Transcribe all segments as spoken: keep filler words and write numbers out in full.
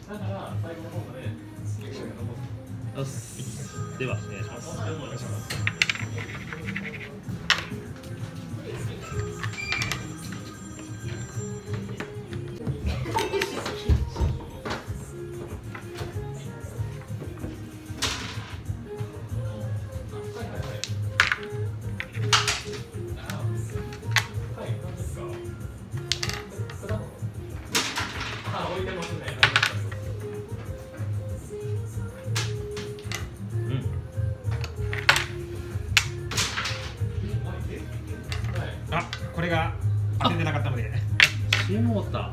だから最後の方までリアクションが残ってよし、ではお願いします。 お願いします。 あ、これが当ててなかったので。 しもた。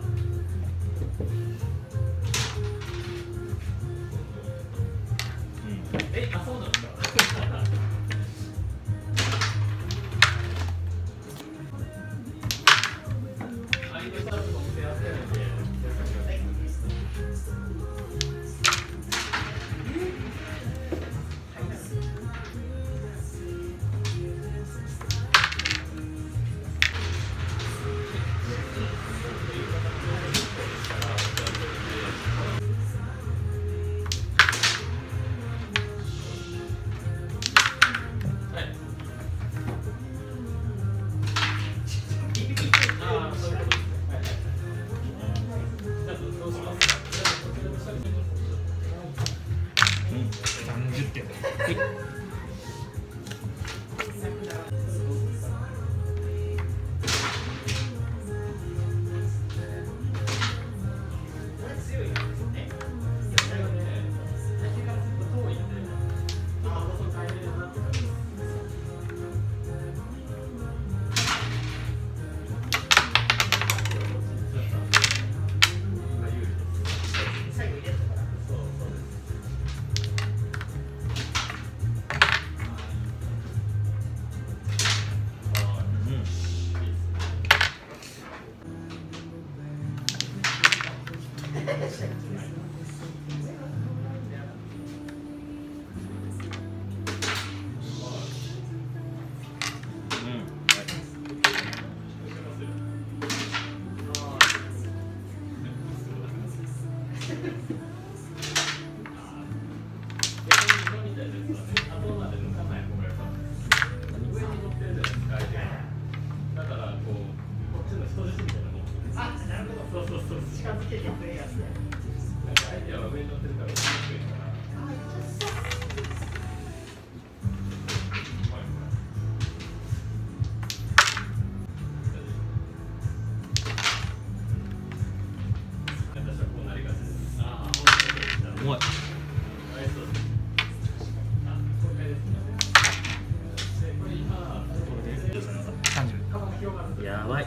え、あ、そうなんですか。 三十点。はい。 近づけてくれやすい。なんか相手は上に乗ってるから、低いから。 重い。 三十。 やばい。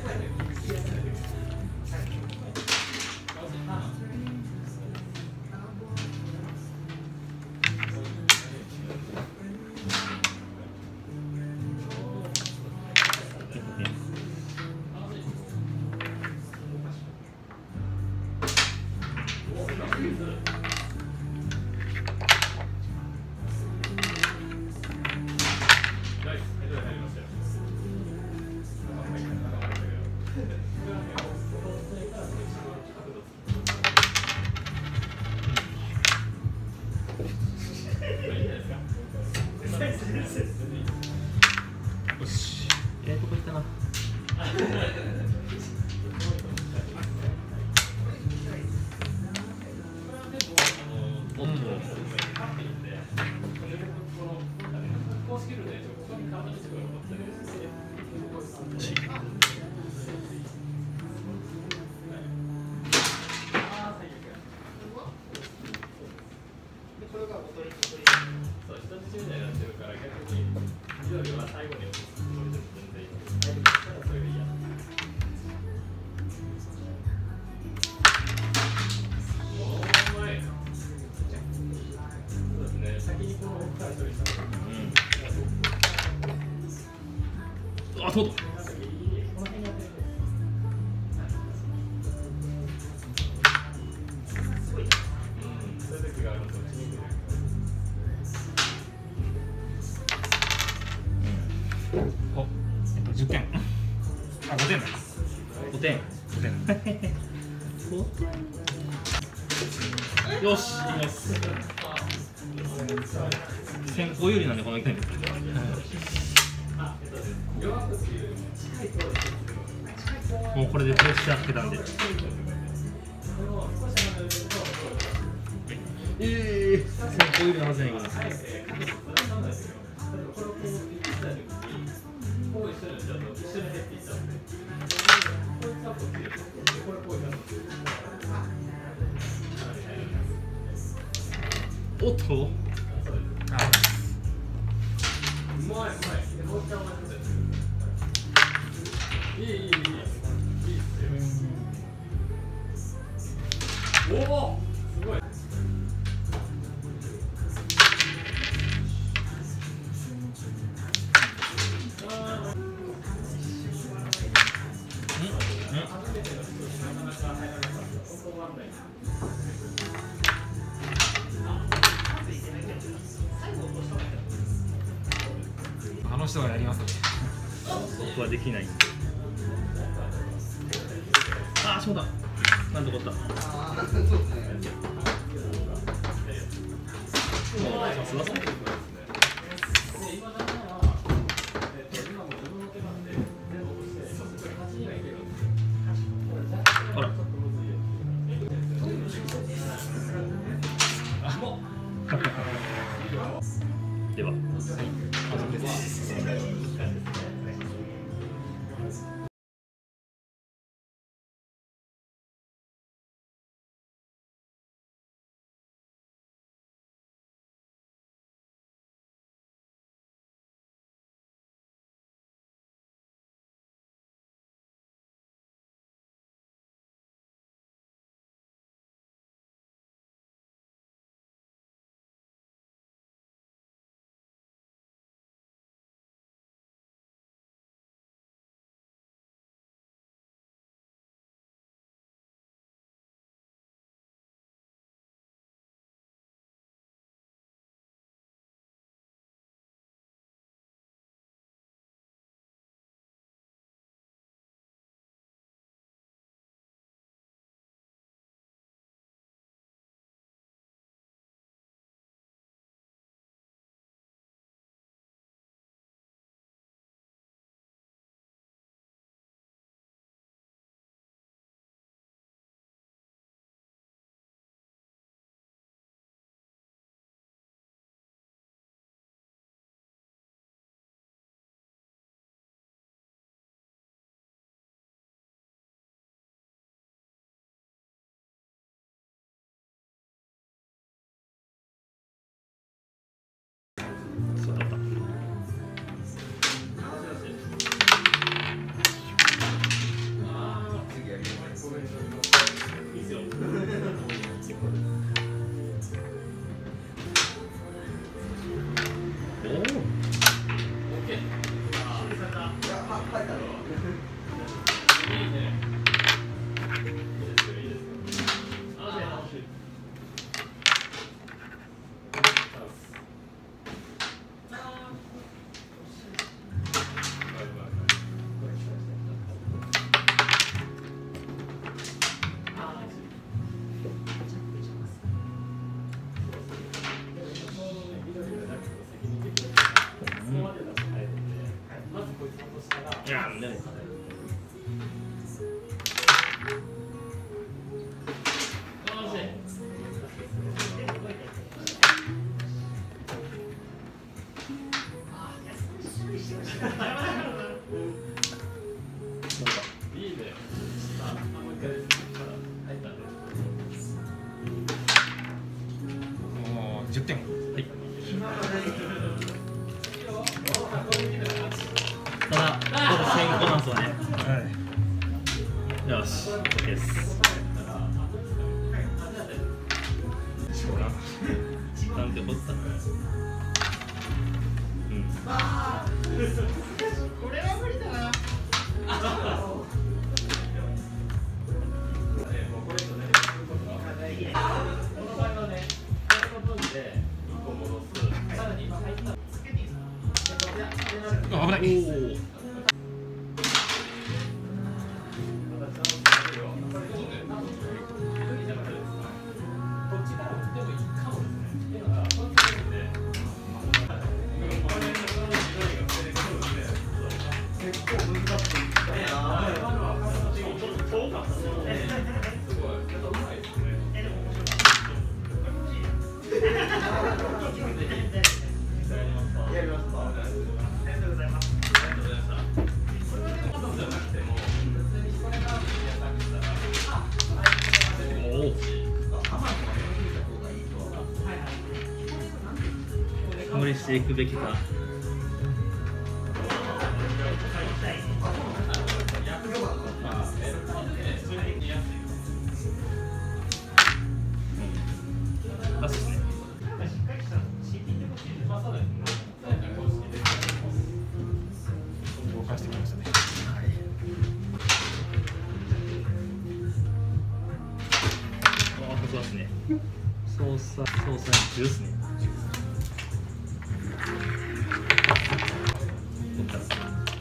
よし。 ええとこ行ったな。 そう、一つ中台になってるから逆に緑は最後に落とすつもりでも全然いい。それが嫌。おー、うまい。そうですね、先にこの奥から処理した方がいい。 うん。あ、そうだ。 お、えっと十点。あ、五点だ。 五点。 五点。 五点。 よし、いきます。先行有利なんでこのいきたいんですけど。もうこれでプレッシャーつけたんで。ええー、先行有利なはずやねんけど。おっと。 いいいいいいいいおおすごい。 あの人がやりますね。 僕はできない。ああ、そうだ。なんとかった。ああ、そうですね。さすが。あら。では。そうだった。いやー、でも。 いいね。あ、もう一回です。入ったんで。 もうじゅってん。はい。 ただ、これ先行なんですよね。 はい。 よし、OK です。なんてこった。うん。 これは無理だな。 この場合はね、この分でいっこ戻す。さらに今入った。 あ、危ない。 おお。 りしていくべきか。あ、そうですね。 動かしてきましたね。 ああ、そうですね。操作、操作中ですね。こっから。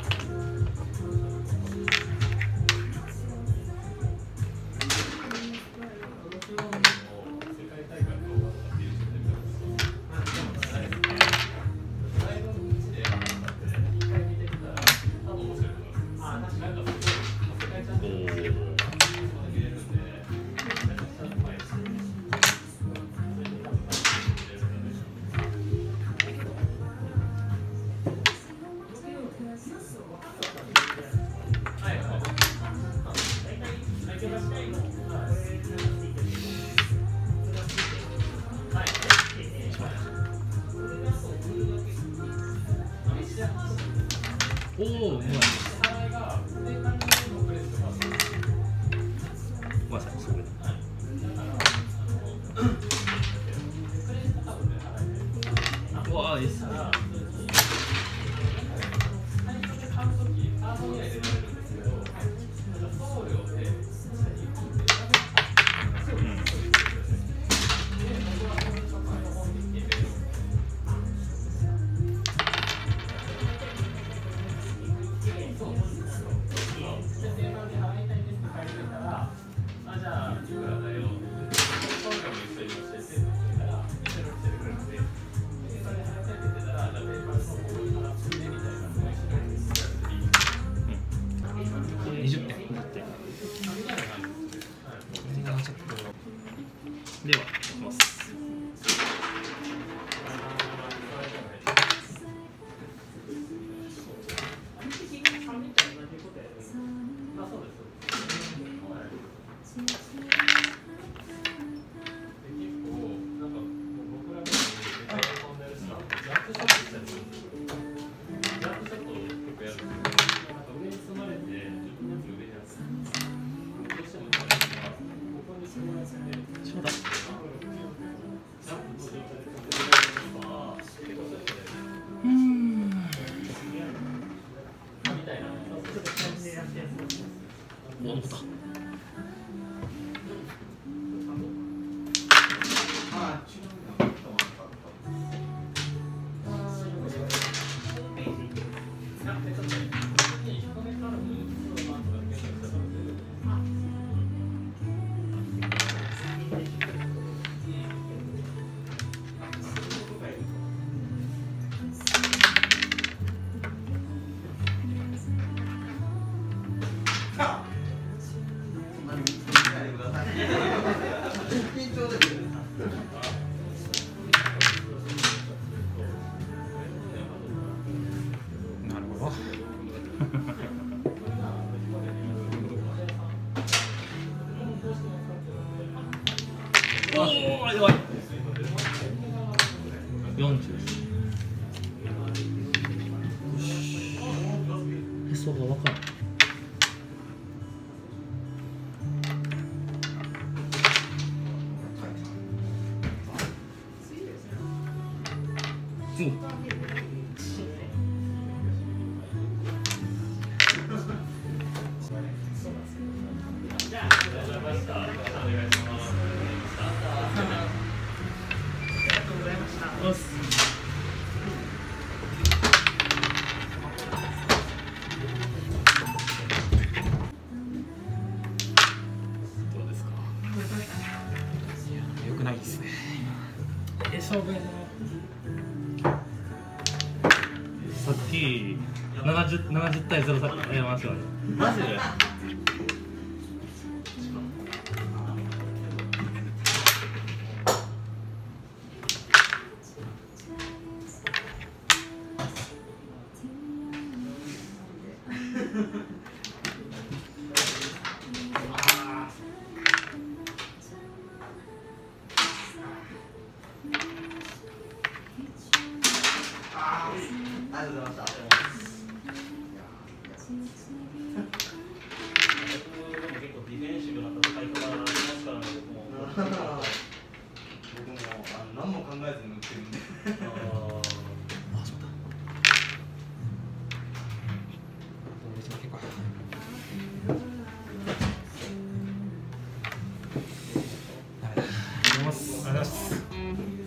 おお、うまい。まさにそれだ。うわあ、いいっすね。にじゅってん。では、いきます。そうだ。うん。お、残った。 なるほど。 おお、やばい。四十です。へそがわかんない。うん。どうですか。 良くないですね。 へそがさっき七十七十対ゼロさやりますよね。マジで。 りがとうございます。